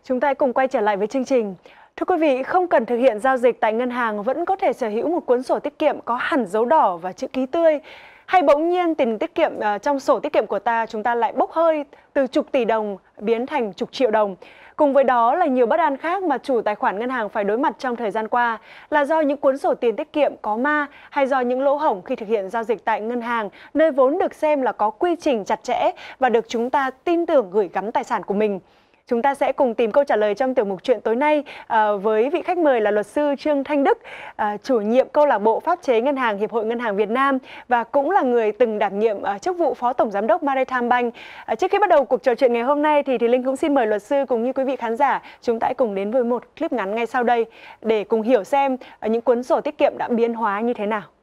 Chúng ta hãy cùng quay trở lại với chương trình. Thưa quý vị, không cần thực hiện giao dịch tại ngân hàng vẫn có thể sở hữu một cuốn sổ tiết kiệm có hẳn dấu đỏ và chữ ký tươi. Hay bỗng nhiên tiền tiết kiệm trong sổ tiết kiệm của chúng ta lại bốc hơi từ chục tỷ đồng biến thành chục triệu đồng. Cùng với đó là nhiều bất an khác mà chủ tài khoản ngân hàng phải đối mặt trong thời gian qua, là do những cuốn sổ tiền tiết kiệm có ma hay do những lỗ hổng khi thực hiện giao dịch tại ngân hàng, nơi vốn được xem là có quy trình chặt chẽ và được chúng ta tin tưởng gửi gắm tài sản của mình. Chúng ta sẽ cùng tìm câu trả lời trong tiểu mục chuyện tối nay với vị khách mời là luật sư Trương Thanh Đức, chủ nhiệm câu lạc bộ pháp chế ngân hàng Hiệp hội Ngân hàng Việt Nam và cũng là người từng đảm nhiệm chức vụ phó tổng giám đốc Maritime Bank. Trước khi bắt đầu cuộc trò chuyện ngày hôm nay thì Linh cũng xin mời luật sư cũng như quý vị khán giả chúng ta hãy cùng đến với một clip ngắn ngay sau đây để cùng hiểu xem những cuốn sổ tiết kiệm đã biến hóa như thế nào.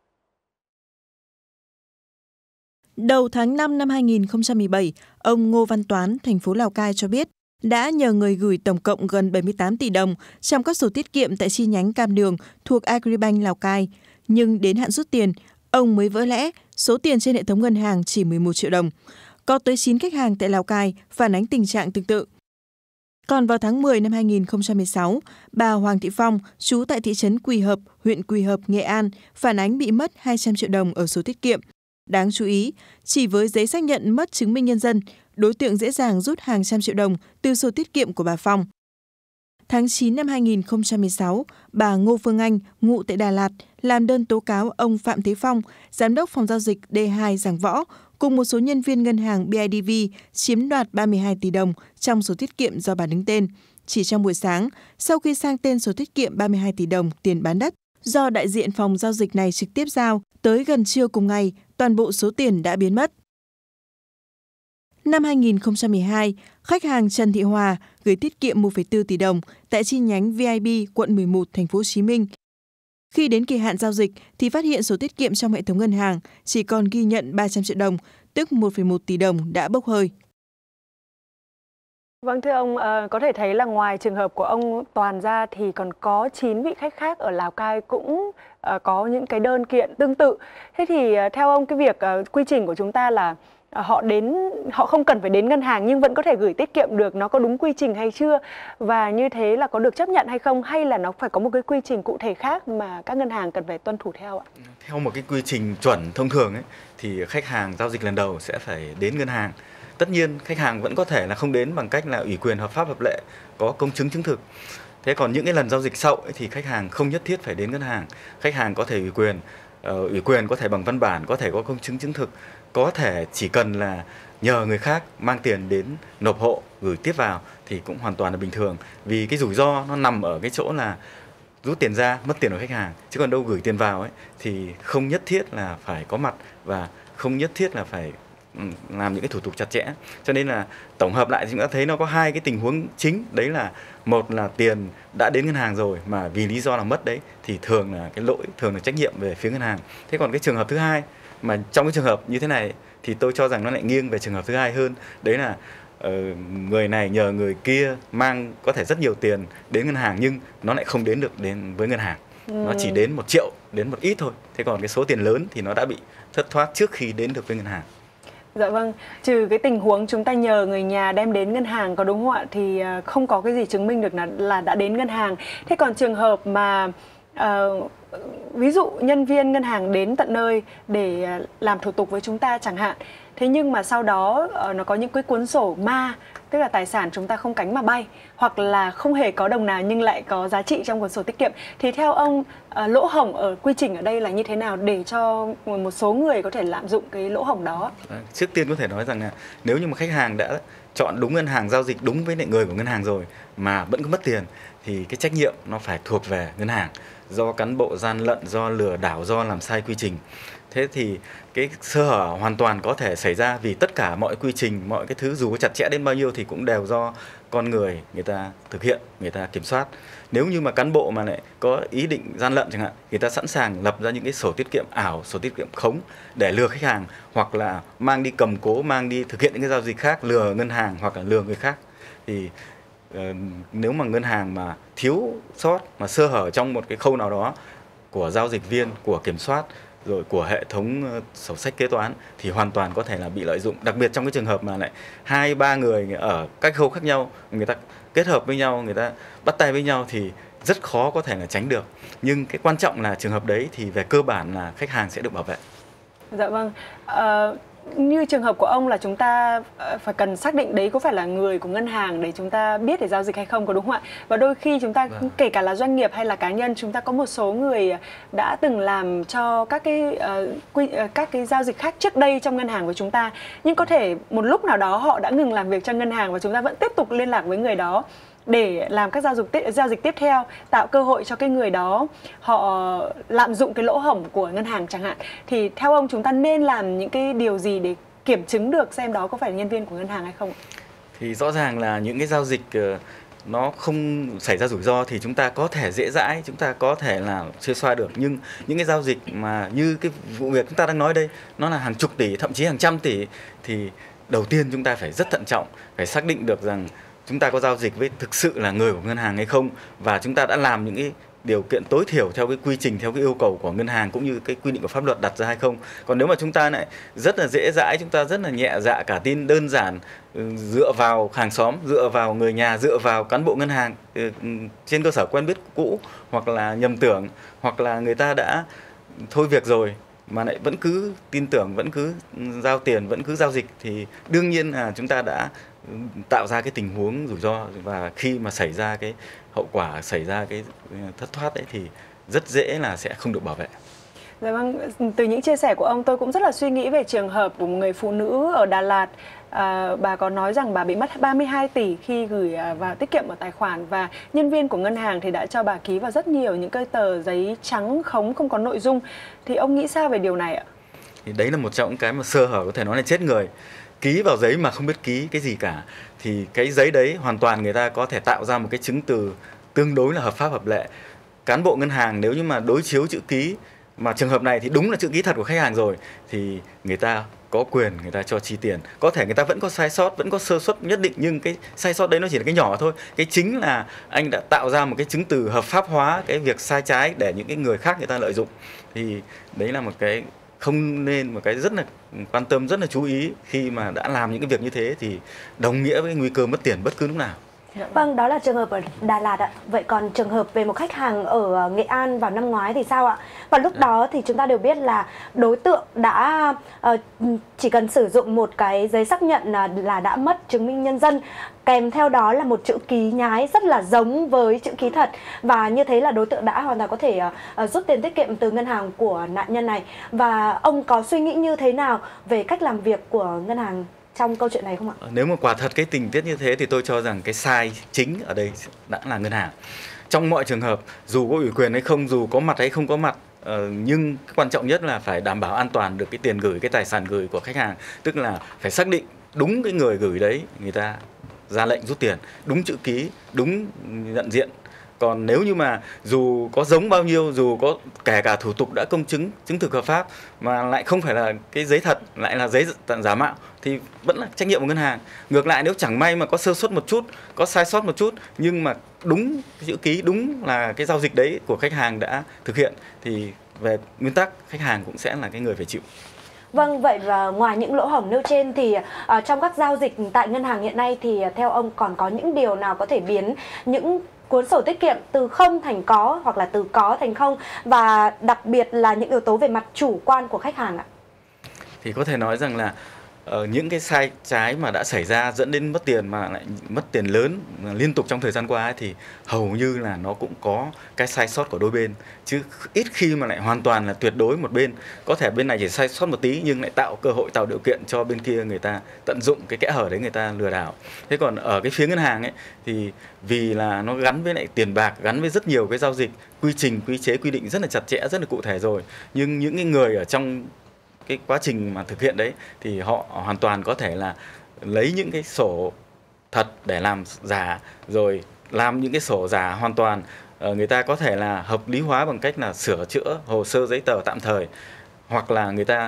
Đầu tháng 5 năm 2017, ông Ngô Văn Toán, thành phố Lào Cai cho biết đã nhờ người gửi tổng cộng gần 78 tỷ đồng trong các sổ tiết kiệm tại chi nhánh Cam Đường thuộc Agribank Lào Cai. Nhưng đến hạn rút tiền, ông mới vỡ lẽ số tiền trên hệ thống ngân hàng chỉ 11 triệu đồng. Có tới 9 khách hàng tại Lào Cai phản ánh tình trạng tương tự. Còn vào tháng 10 năm 2016, bà Hoàng Thị Phong, trú tại thị trấn Quỳ Hợp, huyện Quỳ Hợp, Nghệ An, phản ánh bị mất 200 triệu đồng ở sổ tiết kiệm. Đáng chú ý, chỉ với giấy xác nhận mất chứng minh nhân dân, đối tượng dễ dàng rút hàng trăm triệu đồng từ sổ tiết kiệm của bà Phong. Tháng 9 năm 2016, bà Ngô Phương Anh, ngụ tại Đà Lạt, làm đơn tố cáo ông Phạm Thế Phong, giám đốc phòng giao dịch D2 Giảng Võ, cùng một số nhân viên ngân hàng BIDV chiếm đoạt 32 tỷ đồng trong sổ tiết kiệm do bà đứng tên. Chỉ trong buổi sáng, sau khi sang tên sổ tiết kiệm 32 tỷ đồng tiền bán đất, do đại diện phòng giao dịch này trực tiếp giao, tới gần trưa cùng ngày, toàn bộ số tiền đã biến mất. Năm 2012, khách hàng Trần Thị Hòa gửi tiết kiệm 1,4 tỷ đồng tại chi nhánh VIB quận 11 thành phố Hồ Chí Minh. Khi đến kỳ hạn giao dịch thì phát hiện sổ tiết kiệm trong hệ thống ngân hàng chỉ còn ghi nhận 300 triệu đồng, tức 1,1 tỷ đồng đã bốc hơi. Vâng, thưa ông, có thể thấy là ngoài trường hợp của ông Toàn ra thì còn có 9 vị khách khác ở Lào Cai cũng có những cái đơn kiện tương tự. Thế thì theo ông cái việc quy trình của chúng ta là họ không cần phải đến ngân hàng nhưng vẫn có thể gửi tiết kiệm được, nó có đúng quy trình hay chưa? Và như thế là có được chấp nhận hay không? Hay là nó phải có một cái quy trình cụ thể khác mà các ngân hàng cần phải tuân thủ theo ạ? Theo một cái quy trình chuẩn thông thường ấy, thì khách hàng giao dịch lần đầu sẽ phải đến ngân hàng. Tất nhiên khách hàng vẫn có thể là không đến bằng cách là ủy quyền hợp pháp hợp lệ, có công chứng chứng thực. Thế còn những cái lần giao dịch sau ấy, thì khách hàng không nhất thiết phải đến ngân hàng. Khách hàng có thể ủy quyền có thể bằng văn bản, có thể có công chứng chứng thực, có thể chỉ cần là nhờ người khác mang tiền đến nộp hộ gửi tiếp vào thì cũng hoàn toàn là bình thường. Vì cái rủi ro nó nằm ở cái chỗ là rút tiền ra mất tiền của khách hàng, chứ còn đâu gửi tiền vào ấy thì không nhất thiết là phải có mặt và không nhất thiết là phải làm những cái thủ tục chặt chẽ. Cho nên là tổng hợp lại thì chúng ta thấy nó có hai cái tình huống chính, đấy là một là tiền đã đến ngân hàng rồi mà vì lý do là mất đấy thì thường là cái lỗi, thường là trách nhiệm về phía ngân hàng. Thế còn cái trường hợp thứ hai mà trong cái trường hợp như thế này thì tôi cho rằng nó lại nghiêng về trường hợp thứ hai hơn, đấy là người này nhờ người kia mang có thể rất nhiều tiền đến ngân hàng nhưng nó lại không đến được đến với ngân hàng. Nó chỉ đến 1 triệu, đến một ít thôi. Thế còn cái số tiền lớn thì nó đã bị thất thoát trước khi đến được với ngân hàng. Dạ vâng, trừ cái tình huống chúng ta nhờ người nhà đem đến ngân hàng có đúng không ạ, thì không có cái gì chứng minh được là đã đến ngân hàng. Thế còn trường hợp mà ví dụ nhân viên ngân hàng đến tận nơi để làm thủ tục với chúng ta chẳng hạn, thế nhưng mà sau đó nó có những cái cuốn sổ ma, tức là tài sản chúng ta không cánh mà bay, hoặc là không hề có đồng nào nhưng lại có giá trị trong cuốn sổ tiết kiệm, thì theo ông lỗ hổng ở quy trình ở đây là như thế nào để cho một số người có thể lạm dụng cái lỗ hổng đó? Trước tiên có thể nói rằng là nếu như mà khách hàng đã chọn đúng ngân hàng, giao dịch đúng với lại người của ngân hàng rồi mà vẫn có mất tiền thì cái trách nhiệm nó phải thuộc về ngân hàng, do cán bộ gian lận, do lừa đảo, do làm sai quy trình. Thế thì cái sơ hở hoàn toàn có thể xảy ra vì tất cả mọi quy trình, mọi cái thứ dù có chặt chẽ đến bao nhiêu thì cũng đều do con người ta thực hiện, người ta kiểm soát. Nếu như mà cán bộ mà lại có ý định gian lận chẳng hạn, người ta sẵn sàng lập ra những cái sổ tiết kiệm ảo, sổ tiết kiệm khống để lừa khách hàng, hoặc là mang đi cầm cố, mang đi thực hiện những cái giao dịch khác, lừa ngân hàng hoặc là lừa người khác. Thì nếu mà ngân hàng mà thiếu sót, mà sơ hở trong một cái khâu nào đó của giao dịch viên, của kiểm soát rồi của hệ thống sổ sách kế toán thì hoàn toàn có thể là bị lợi dụng. Đặc biệt trong cái trường hợp mà lại 2-3 người ở các khâu khác nhau, người ta kết hợp với nhau, người ta bắt tay với nhau thì rất khó có thể là tránh được. Nhưng cái quan trọng là trường hợp đấy thì về cơ bản là khách hàng sẽ được bảo vệ. Dạ vâng. Như trường hợp của ông là chúng ta phải cần xác định đấy có phải là người của ngân hàng để chúng ta biết để giao dịch hay không, có đúng không ạ? Và đôi khi chúng ta kể cả là doanh nghiệp hay là cá nhân, chúng ta có một số người đã từng làm cho các cái giao dịch khác trước đây trong ngân hàng của chúng ta, nhưng có thể một lúc nào đó họ đã ngừng làm việc cho ngân hàng và chúng ta vẫn tiếp tục liên lạc với người đó để làm các giao dịch tiếp theo, tạo cơ hội cho cái người đó họ lạm dụng cái lỗ hổng của ngân hàng chẳng hạn. Thì theo ông chúng ta nên làm những cái điều gì để kiểm chứng được xem đó có phải là nhân viên của ngân hàng hay không? Thì rõ ràng là những cái giao dịch nó không xảy ra rủi ro thì chúng ta có thể dễ dãi, chúng ta có thể là xuê xoa được. Nhưng những cái giao dịch mà như cái vụ việc chúng ta đang nói đây, nó là hàng chục tỷ, thậm chí hàng trăm tỷ, thì đầu tiên chúng ta phải rất thận trọng, phải xác định được rằng chúng ta có giao dịch với thực sự là người của ngân hàng hay không, và chúng ta đã làm những cái điều kiện tối thiểu theo cái quy trình, theo cái yêu cầu của ngân hàng cũng như cái quy định của pháp luật đặt ra hay không. Còn nếu mà chúng ta lại rất là dễ dãi, chúng ta rất là nhẹ dạ cả tin, đơn giản, dựa vào hàng xóm, dựa vào người nhà, dựa vào cán bộ ngân hàng trên cơ sở quen biết cũ, hoặc là nhầm tưởng, hoặc là người ta đã thôi việc rồi mà lại vẫn cứ tin tưởng, vẫn cứ giao tiền, vẫn cứ giao dịch, thì đương nhiên là chúng ta đã tạo ra cái tình huống rủi ro, và khi mà xảy ra cái hậu quả, xảy ra cái thất thoát đấy thì rất dễ là sẽ không được bảo vệ. Dạ vâng, từ những chia sẻ của ông tôi cũng rất là suy nghĩ về trường hợp của một người phụ nữ ở Đà Lạt. Bà có nói rằng bà bị mất 32 tỷ khi gửi vào tiết kiệm ở tài khoản, và nhân viên của ngân hàng thì đã cho bà ký vào rất nhiều những cái tờ giấy trắng khống không có nội dung. Thì ông nghĩ sao về điều này ạ? Thì đấy là một trong những cái mà sơ hở có thể nói là chết người. Ký vào giấy mà không biết ký cái gì cả, thì cái giấy đấy hoàn toàn người ta có thể tạo ra một cái chứng từ tương đối là hợp pháp hợp lệ. Cán bộ ngân hàng nếu như mà đối chiếu chữ ký, mà trường hợp này thì đúng là chữ ký thật của khách hàng rồi, thì người ta có quyền người ta cho chi tiền. Có thể người ta vẫn có sai sót, vẫn có sơ suất nhất định, nhưng cái sai sót đấy nó chỉ là cái nhỏ thôi. Cái chính là anh đã tạo ra một cái chứng từ hợp pháp hóa cái việc sai trái để những cái người khác người ta lợi dụng. Thì đấy là một cái không nên, một cái rất là quan tâm, rất là chú ý. Khi mà đã làm những cái việc như thế thì đồng nghĩa với nguy cơ mất tiền bất cứ lúc nào. Vâng, đó là trường hợp ở Đà Lạt ạ. Vậy còn trường hợp về một khách hàng ở Nghệ An vào năm ngoái thì sao ạ? Và lúc đó thì chúng ta đều biết là đối tượng đã chỉ cần sử dụng một cái giấy xác nhận là đã mất chứng minh nhân dân, kèm theo đó là một chữ ký nhái rất là giống với chữ ký thật, và như thế là đối tượng đã hoàn toàn có thể rút tiền tiết kiệm từ ngân hàng của nạn nhân này. Và ông có suy nghĩ như thế nào về cách làm việc của ngân hàng trong câu chuyện này không ạ? Nếu mà quả thật cái tình tiết như thế thì tôi cho rằng cái sai chính ở đây đã là ngân hàng. Trong mọi trường hợp, dù có ủy quyền hay không, dù có mặt hay không có mặt, nhưng quan trọng nhất là phải đảm bảo an toàn được cái tiền gửi, cái tài sản gửi của khách hàng. Tức là phải xác định đúng cái người gửi đấy, người ta ra lệnh rút tiền, đúng chữ ký, đúng nhận diện. Còn nếu như mà dù có giống bao nhiêu, dù có kể cả thủ tục đã công chứng, chứng thực hợp pháp mà lại không phải là cái giấy thật, lại là giấy giả mạo, thì vẫn là trách nhiệm của ngân hàng. Ngược lại, nếu chẳng may mà có sơ suất một chút, có sai sót một chút, nhưng mà đúng chữ ký, đúng là cái giao dịch đấy của khách hàng đã thực hiện, thì về nguyên tắc khách hàng cũng sẽ là cái người phải chịu. Vâng, vậy và ngoài những lỗ hổng nêu trên thì trong các giao dịch tại ngân hàng hiện nay thì theo ông còn có những điều nào có thể biến những cuốn sổ tiết kiệm từ không thành có, hoặc là từ có thành không, và đặc biệt là những yếu tố về mặt chủ quan của khách hàng ạ? Thì có thể nói rằng là những cái sai trái mà đã xảy ra dẫn đến mất tiền, mà lại mất tiền lớn liên tục trong thời gian qua ấy, thì hầu như là nó cũng có cái sai sót của đôi bên, chứ ít khi mà lại hoàn toàn là tuyệt đối một bên. Có thể bên này chỉ sai sót một tí nhưng lại tạo cơ hội, tạo điều kiện cho bên kia người ta tận dụng cái kẽ hở đấy, người ta lừa đảo. Thế còn ở cái phía ngân hàng ấy thì vì là nó gắn với lại tiền bạc, gắn với rất nhiều cái giao dịch, quy trình, quy chế, quy định rất là chặt chẽ, rất là cụ thể rồi, nhưng những cái người ở trong cái quá trình mà thực hiện đấy thì họ hoàn toàn có thể là lấy những cái sổ thật để làm giả, rồi làm những cái sổ giả hoàn toàn. Người ta có thể là hợp lý hóa bằng cách là sửa chữa hồ sơ giấy tờ tạm thời, hoặc là người ta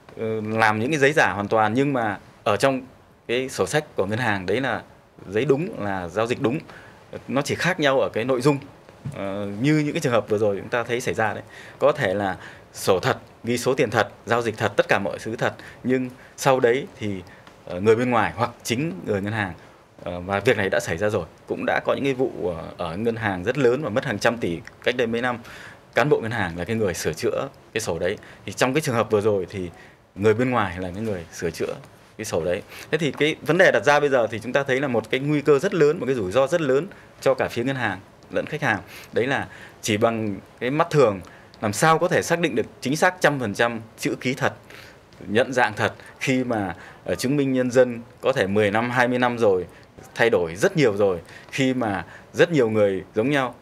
làm những cái giấy giả hoàn toàn, nhưng mà ở trong cái sổ sách của ngân hàng đấy là giấy đúng, là giao dịch đúng. Nó chỉ khác nhau ở cái nội dung, như những cái trường hợp vừa rồi chúng ta thấy xảy ra đấy, có thể là sổ thật, ghi số tiền thật, giao dịch thật, tất cả mọi thứ thật, nhưng sau đấy thì người bên ngoài hoặc chính người ngân hàng, và việc này đã xảy ra rồi, cũng đã có những cái vụ ở ngân hàng rất lớn và mất hàng trăm tỷ cách đây mấy năm, cán bộ ngân hàng là cái người sửa chữa cái sổ đấy. Thì trong cái trường hợp vừa rồi thì người bên ngoài là cái người sửa chữa cái sổ đấy. Thế thì cái vấn đề đặt ra bây giờ thì chúng ta thấy là một cái nguy cơ rất lớn, một cái rủi ro rất lớn cho cả phía ngân hàng lẫn khách hàng. Đấy là chỉ bằng cái mắt thường làm sao có thể xác định được chính xác 100% chữ ký thật, nhận dạng thật, khi mà chứng minh nhân dân có thể 10 năm, 20 năm rồi, thay đổi rất nhiều rồi, khi mà rất nhiều người giống nhau,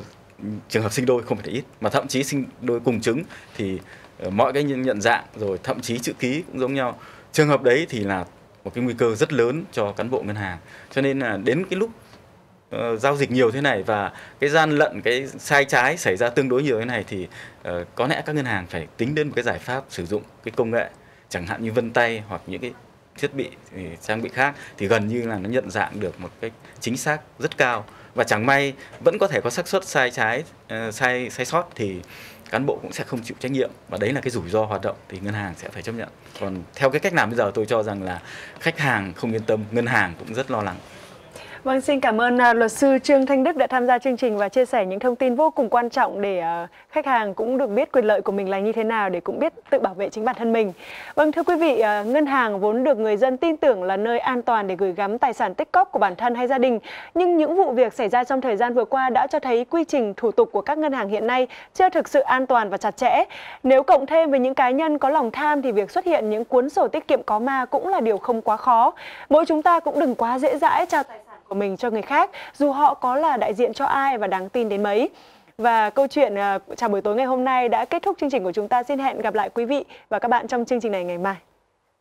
trường hợp sinh đôi không phải là ít, mà thậm chí sinh đôi cùng chứng thì mọi cái nhận dạng rồi thậm chí chữ ký cũng giống nhau. Trường hợp đấy thì là một cái nguy cơ rất lớn cho cán bộ ngân hàng. Cho nên là đến cái lúc giao dịch nhiều thế này và cái gian lận, cái sai trái xảy ra tương đối nhiều thế này thì có lẽ các ngân hàng phải tính đến một cái giải pháp sử dụng cái công nghệ, chẳng hạn như vân tay hoặc những cái thiết bị trang bị khác, thì gần như là nó nhận dạng được một cách chính xác rất cao, và chẳng may vẫn có thể có xác suất sai trái, sai sót thì cán bộ cũng sẽ không chịu trách nhiệm, và đấy là cái rủi ro hoạt động thì ngân hàng sẽ phải chấp nhận. Còn theo cái cách làm bây giờ tôi cho rằng là khách hàng không yên tâm, ngân hàng cũng rất lo lắng. Vâng, xin cảm ơn luật sư Trương Thanh Đức đã tham gia chương trình và chia sẻ những thông tin vô cùng quan trọng để khách hàng cũng được biết quyền lợi của mình là như thế nào, để cũng biết tự bảo vệ chính bản thân mình. Vâng, thưa quý vị, ngân hàng vốn được người dân tin tưởng là nơi an toàn để gửi gắm tài sản tích cóp của bản thân hay gia đình. Nhưng những vụ việc xảy ra trong thời gian vừa qua đã cho thấy quy trình thủ tục của các ngân hàng hiện nay chưa thực sự an toàn và chặt chẽ. Nếu cộng thêm với những cá nhân có lòng tham thì việc xuất hiện những cuốn sổ tiết kiệm có ma cũng là điều không quá khó. Mỗi chúng ta cũng đừng quá dễ dãi trao tài sản của mình cho người khác, dù họ có là đại diện cho ai và đáng tin đến mấy. Và câu chuyện chào buổi tối ngày hôm nay đã kết thúc chương trình của chúng ta. Xin hẹn gặp lại quý vị và các bạn trong chương trình này ngày mai.